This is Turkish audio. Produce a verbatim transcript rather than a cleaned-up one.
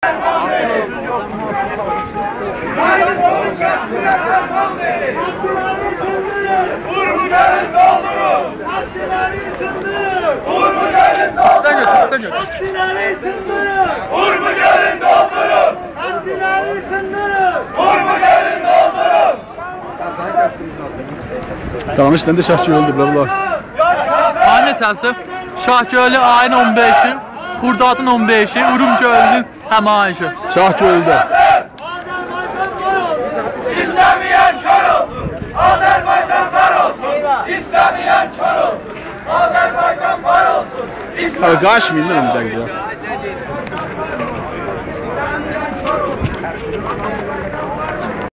Vur mu gelin doldurun. Partileri sındırın. Vur mu gelin doldurun. Partileri sındırın. Vur mu gelin doldurun. Partileri sındırın. Vur mu gelin doldurun. Tamam işte de Şahçı öldü bla bla. Ayın neçəsi? Şahgölü ayın on beşi, Xurdadın on beşi, Urumgölün həm ayışı. Şahçı öldü. İstemeyen kör olsun. Azerbaycan var olsun. İstemeyen kör olsun. Azerbaycan var olsun. Abi kaçmayın lan bir dakika.